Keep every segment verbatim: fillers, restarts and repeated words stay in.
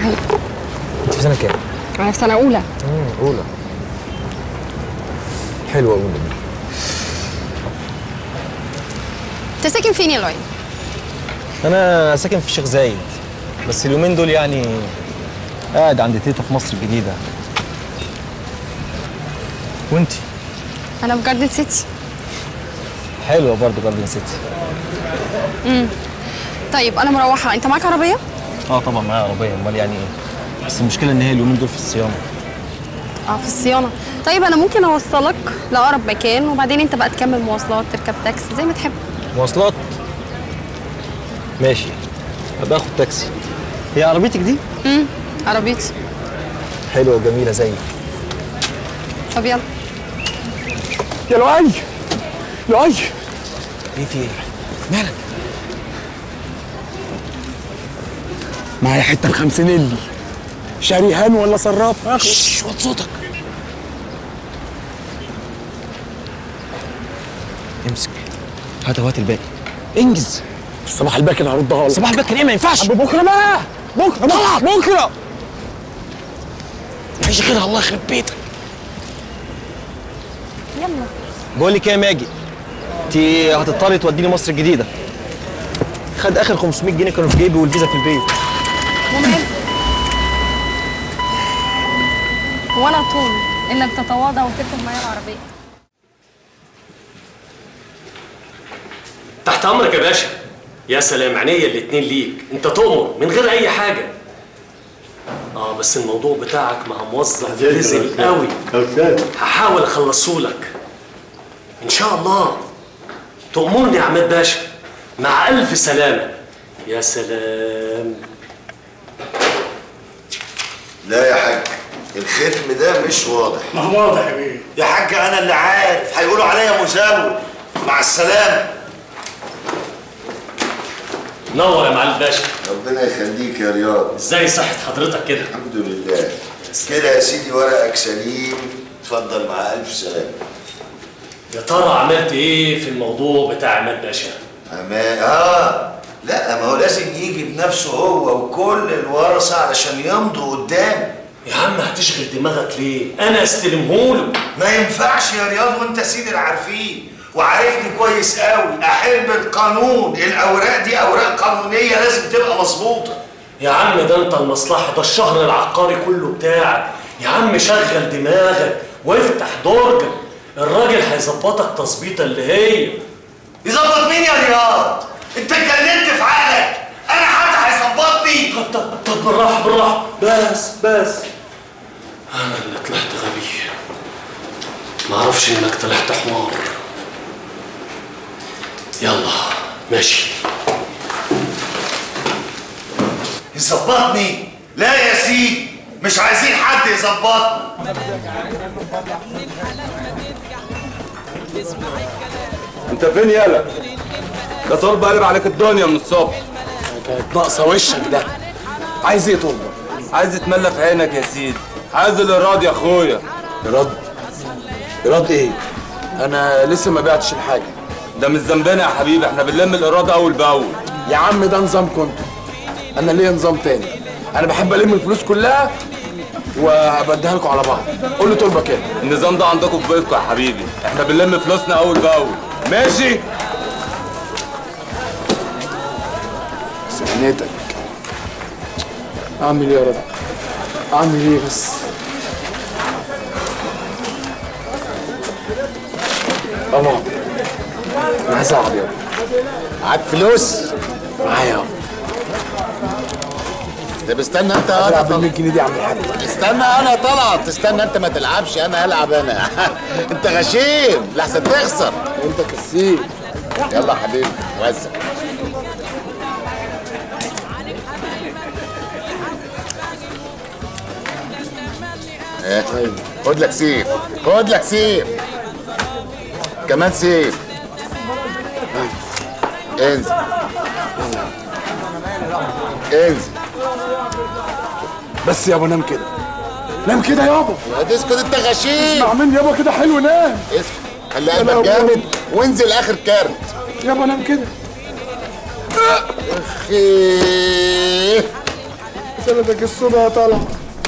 هاني. انت في سنه كام؟ انا في سنه اولى. امم اولى. حلوه اولى دي. انت ساكن فين يا لؤي؟ انا ساكن في الشيخ زايد، بس اليومين دول يعني قاعد عند تيتا في مصر الجديده. وانتي؟ انا في جاردن سيتي. حلوه برضه جاردن سيتي. امم طيب انا مروحه، انت معاك عربيه؟ اه طبعا معايا عربيه، امال يعني ايه؟ بس المشكله ان هي اليومين دول في الصيانه. اه في الصيانه. طيب انا ممكن اوصلك لاقرب مكان وبعدين انت بقى تكمل مواصلات، تركب تاكسي زي ما تحب. مواصلات؟ ماشي، هبقى اخد تاكسي. هي عربيتك دي؟ امم عربيتي. حلوه وجميله زيك. طب يلا. يا لؤي لؤي، ايه في ايه؟ مالك؟ معايا حته بخمسينيلي، شريهان ولا صراف؟ شش وطي صوتك. امسك، هات وهات الباقي، انجز. صباح الباكر هردها لك. صباح الباكر ايه؟ ما ينفعش. بكره بقى، بكره طلع. بكره مفيش غيرها، الله يخرب بيتك. يلا. بقول لك ايه يا ماجي، انت هتضطري توديني مصر الجديده. خد اخر خمسمية جنيه كانوا في جيبي والفيزا في البيت. ومال؟ وانا طول انك تتواضع وتركب معايا العربيه. تحت امرك يا باشا. يا سلام، عينيا الاتنين ليك، انت تؤمر من غير اي حاجه. اه بس الموضوع بتاعك مع موظف رزل قوي، هحاول اخلصه لك ان شاء الله. تأمرني يا عماد باشا. مع الف سلامه. يا سلام. لا يا حاج، الختم ده مش واضح. ما هو واضح يا بيه. يا حاج انا اللي عارف، هيقولوا عليا مزور. مع السلامه. نور يا معلم باشا. ربنا يخليك يا رياض. ازاي صحة حضرتك كده؟ الحمد لله. كده يا سيدي ورقك سليم، اتفضل مع الف سلامه. يا ترى عملت ايه في الموضوع بتاع عماد باشا؟ أما اه لا، ما هو لازم يجي بنفسه هو وكل الورثه علشان يمضوا قدام. يا عم هتشغل دماغك ليه؟ انا استلمهوله. ما ينفعش يا رياض، وانت سيد العارفين وعارفني كويس قوي. احب القانون، الاوراق دي اوراق قانونيه لازم تبقى مظبوطه. يا عم ده انت المصلحه، ده الشهر العقاري كله بتاعك. يا عم شغل دماغك وافتح درجك، الراجل هيظبطك تظبيطه اللي هي. يظبط مين يا رياض؟ انت اتجننت في عقلك؟ انا حد هيظبطني؟ طب طب طب بالراحه بالراحه، بس بس انا اللي طلعت غبي، معرفش انك طلعت حمار. يلا ماشي. يظبطني؟ لا يا سيدي، مش عايزين حد يظبطنا. انت فين يالا؟ ده طلبة قلب عليك الدنيا من الصبح. كانت ناقصه وشك ده. عايز ايه طلبة؟ عايز يتملى في عينك يا سيدي، عايز الايراد يا اخويا. ايراد؟ ايراد ايه؟ انا لسه ما بعتش الحاجه. ده مش ذنبنا يا حبيبي، احنا بنلم الايراد اول باول. يا عم ده نظامكم انتوا، انا ليا نظام تاني. انا بحب الم الفلوس كلها وبديها لكم على بعض. قول لي طلبة كده. النظام ده عندكم في بيتكم يا حبيبي، احنا بنلم فلوسنا اول باول. ماشي؟ سهنتك. اعمل ايه يا رضا؟ اعمل ايه بس؟ الله، انا عايز العب يابا. معاك فلوس؟ معايا يابا. طب استنى انت. العب ال مية جنيه دي يا عم الحاج. استنى انا طلعت، استنى انت ما تلعبش، انا هلعب انا. انت غشيم لحسن تخسر. انت كسيب. يلا يا حبيبي وزع. ايه خد لك سيف، خد لك سيف كمان سيف. انزل انزل بس يابا نام كده، نام كده يابا. ما تسكت انت غشيم. اسمع مني يابا كده، حلو نام. اسكت، خلي قلبك جامد وانزل اخر كارت. يابا نام كده. اخي سندك السودا يا طلعت.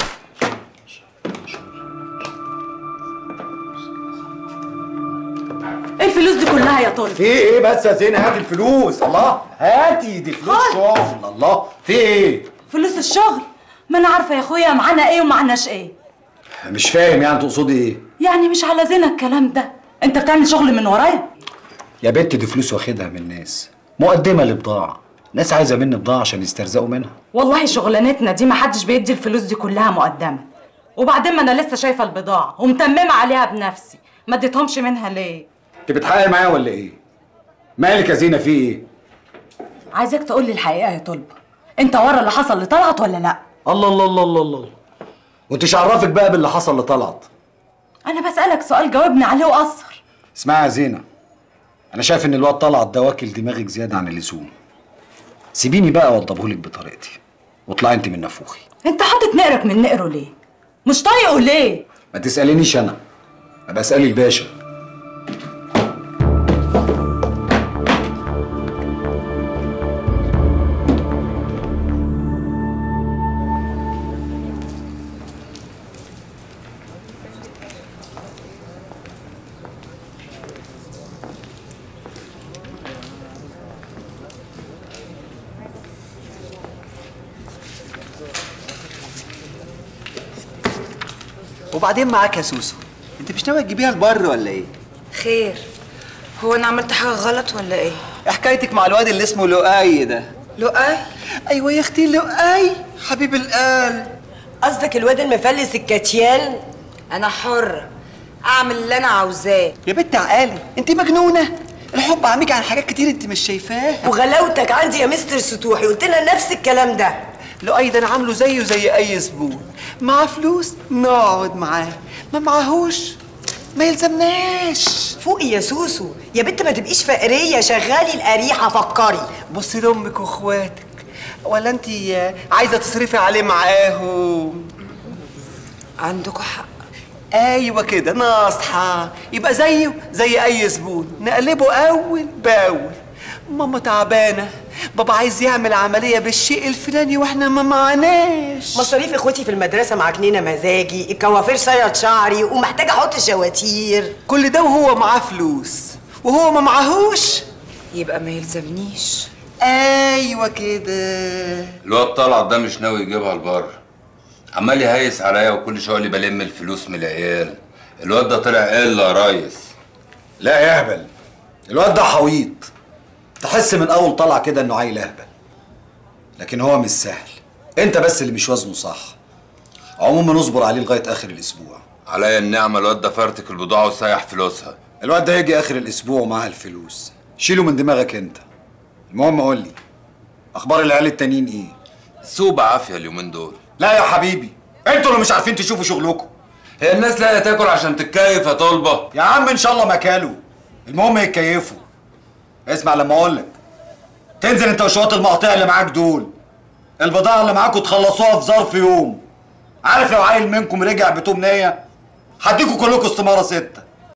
ايه الفلوس دي كلها يا طارق؟ في ايه بس يا زينة؟ هاتي الفلوس. الله، هاتي دي فلوس شغل. الله، في ايه؟ فلوس الشغل؟ ما انا عارفه يا اخويا معانا ايه ومعناش ايه. مش فاهم يعني تقصدي ايه؟ يعني مش على زينة الكلام ده، انت بتعمل شغل من ورايا؟ يا بنت دي فلوس واخدها من الناس، مقدمه لبضاعه، ناس عايزه مني بضاعه عشان يسترزقوا منها. والله شغلانتنا دي ما حدش بيدي الفلوس دي كلها مقدمه، وبعدين ما انا لسه شايفه البضاعه ومتممه عليها بنفسي، ما اديتهمش منها ليه؟ انت بتحقق معايا ولا ايه؟ مالك يا زينة في ايه؟ عايزك تقول لي الحقيقه يا طلبه، انت ورا اللي حصل لطلعت ولا لا؟ الله الله الله الله الله، وانت عرفك بقى باللي حصل لطلعت؟ انا بسالك سؤال جاوبني عليه وقصر. اسمعي يا زينة، انا شايف ان الواد طلعت ده واكل دماغك زياده عن اللزوم. سيبيني بقى اوضبهولك بطريقتي واطلعي انت من نافوخي. انت حاطط نقرك من نقره ليه؟ مش طايقه ليه؟ ما تسالينيش انا، ابقى اسالي الباشا. وبعدين معاك يا سوسو، انت مش ناوي تجيبيها البر ولا ايه؟ خير، هو انا عملت حاجه غلط ولا ايه؟ حكايتك مع الواد اللي اسمه لؤي ده. لؤي؟ ايوه يا اختي لؤي حبيب القلب. قصدك الواد المفلس الكاتيان؟ انا حره اعمل اللي انا عاوزاه. يا بنت عقالي، انت مجنونه؟ الحب عميك عن حاجات كتير انت مش شايفاها. وغلاوتك عندي يا مستر سطوحي، قلت لنا نفس الكلام ده. لؤي ده انا عامله زيه زي اي زبون، معاه فلوس نقعد معاه، ما معاهوش ما يلزمناش. فوقي يا سوسو يا بنت، ما تبقيش فقريه، شغالي القريحه فكري. بصي لامك واخواتك، ولا انت عايزه تصرفي عليه معاهم؟ عندكوا حق. ايوه كده ناصحه، يبقى زيه زي اي زبون، نقلبه اول باول. ماما تعبانه، بابا عايز يعمل عمليه بالشيء الفلاني واحنا ما معناش. مصاريف اخوتي في المدرسه معكنينه مزاجي، الكوافير صيد شعري ومحتاجه احط شواتير. كل ده وهو معاه فلوس وهو ما معاهوش، يبقى ما يلزمنيش. ايوه كده. الواد طلعت ده مش ناوي يجيبها لبره، عمال يهيس عليا وكل شويه اللي بلم الفلوس من العيال. الواد ده طلع قله يا ريس. لا يا اهبل، الواد ده حويط، تحس من اول طلع كده انه عيل اهبل، لكن هو مش سهل، انت بس اللي مش وزنه صح. عموما نصبر عليه لغايه اخر الاسبوع. عليا النعمه، الواد ده فرتك البضاعه وسيح فلوسها. الواد ده هيجي اخر الاسبوع ومعاه الفلوس، شيله من دماغك انت. المهم قول لي اخبار العيال التانيين ايه؟ سوق بعافيه اليومين دول. لا يا حبيبي، انتوا اللي مش عارفين تشوفوا شغلكم. هي الناس لاقيه تاكل عشان تتكيف يا طلبه؟ يا عم ان شاء الله ما كلوا، المهم يتكيفوا. اسمع لما اقول لك، تنزل انت وشويه المقاطع اللي معاك دول، البضاعه اللي معاكوا تخلصوها في ظرف يوم. عارف لو عيل منكم رجع بتوم نيه هديكوا كلكم استماره سته.